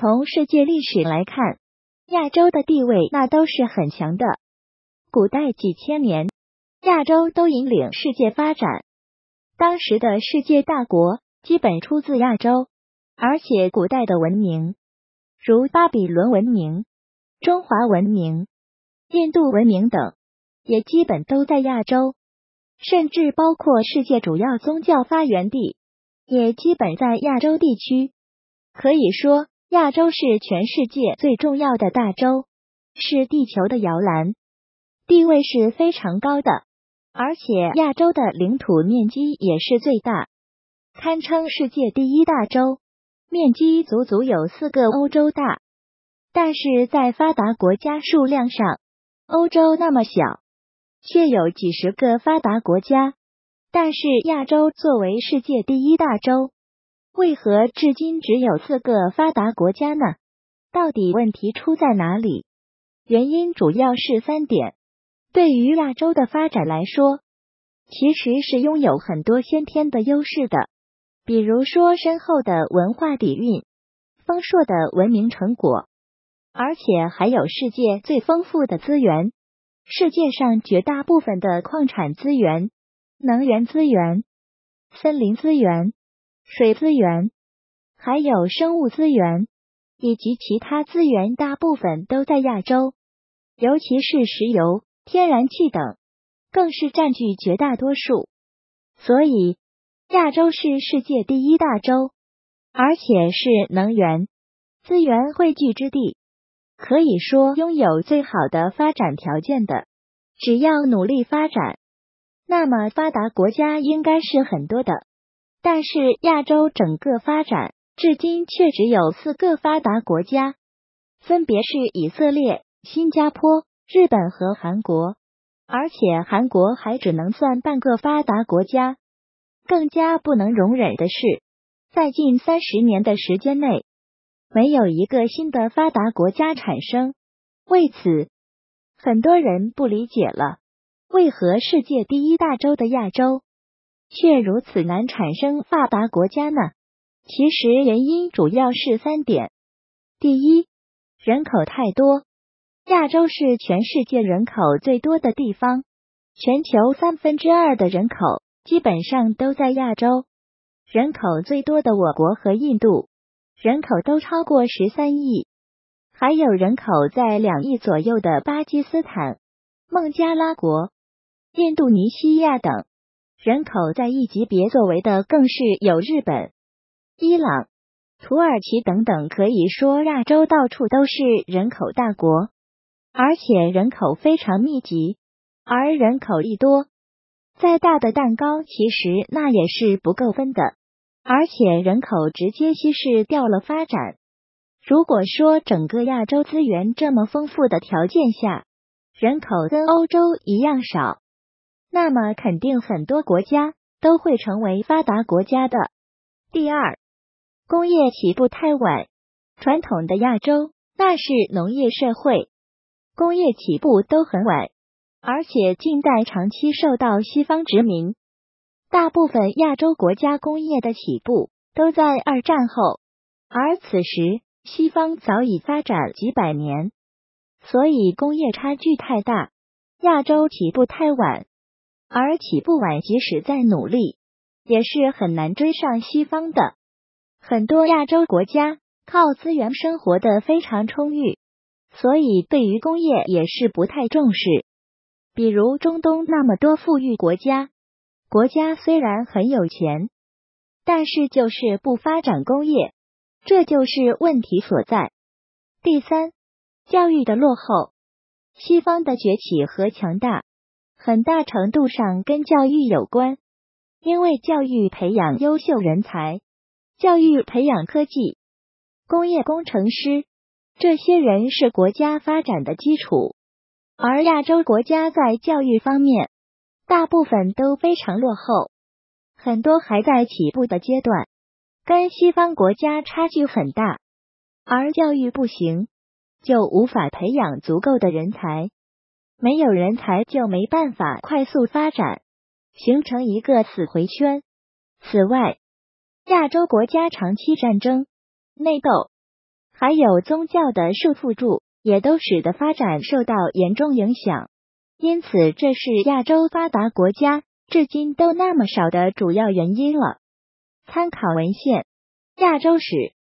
从世界历史来看，亚洲的地位那都是很强的。古代几千年，亚洲都引领世界发展。当时的世界大国基本出自亚洲，而且古代的文明，如巴比伦文明、中华文明、印度文明等，也基本都在亚洲，甚至包括世界主要宗教发源地，也基本在亚洲地区。可以说，亚洲是全世界最重要的大洲，是地球的摇篮，地位是非常高的。而且亚洲的领土面积也是最大，堪称世界第一大洲，面积足足有4个欧洲大。但是在发达国家数量上，欧洲那么小，却有几十个发达国家。但是亚洲作为世界第一大洲，为何至今只有4个发达国家呢？到底问题出在哪里？原因主要是3点。对于亚洲的发展来说，其实是拥有很多先天的优势的，比如说深厚的文化底蕴、丰硕的文明成果，而且还有世界最丰富的资源。世界上绝大部分的矿产资源、能源资源、森林资源、水资源，还有生物资源，以及其他资源大部分都在亚洲，尤其是石油、天然气等，更是占据绝大多数。所以，亚洲是世界第一大洲，而且是能源、资源汇聚之地，可以说拥有最好的发展条件的。只要努力发展，那么发达国家应该是很多的。但是亚洲整个发展至今却只有4个发达国家，分别是以色列、新加坡、日本和韩国，而且韩国还只能算半个发达国家。更加不能容忍的是，在近30年的时间内，没有一个新的发达国家产生。为此，很多人不理解了，为何世界第一大洲的亚洲，却如此难产生发达国家呢？其实原因主要是3点。第一，人口太多。亚洲是全世界人口最多的地方，全球2/3的人口基本上都在亚洲。人口最多的我国和印度，人口都超过13亿，还有人口在2亿左右的巴基斯坦、孟加拉国、印度尼西亚等，人口在一级别作为的更是有日本、伊朗、土耳其等等。可以说亚洲到处都是人口大国，而且人口非常密集。而人口一多，再大的蛋糕其实那也是不够分的，而且人口直接稀释掉了发展。如果说整个亚洲资源这么丰富的条件下，人口跟欧洲一样少，那么肯定很多国家都会成为发达国家的。第二，工业起步太晚。传统的亚洲那是农业社会，工业起步都很晚，而且近代长期受到西方殖民，大部分亚洲国家工业的起步都在2战后，而此时西方早已发展几百年，所以工业差距太大，亚洲起步太晚，而起步晚即使再努力，也是很难追上西方的。很多亚洲国家靠资源生活的非常充裕，所以对于工业也是不太重视。比如中东那么多富裕国家，国家虽然很有钱，但是就是不发展工业，这就是问题所在。第三，教育的落后。西方的崛起和强大，很大程度上跟教育有关，因为教育培养优秀人才，教育培养科技、工业工程师，这些人是国家发展的基础。而亚洲国家在教育方面，大部分都非常落后，很多还在起步的阶段，跟西方国家差距很大。而教育不行，就无法培养足够的人才，没有人才就没办法快速发展，形成一个死回圈。此外，亚洲国家长期战争、内斗， 还有宗教的束缚住，也都使得发展受到严重影响。因此，这是亚洲发达国家至今都那么少的主要原因了。参考文献：亚洲史。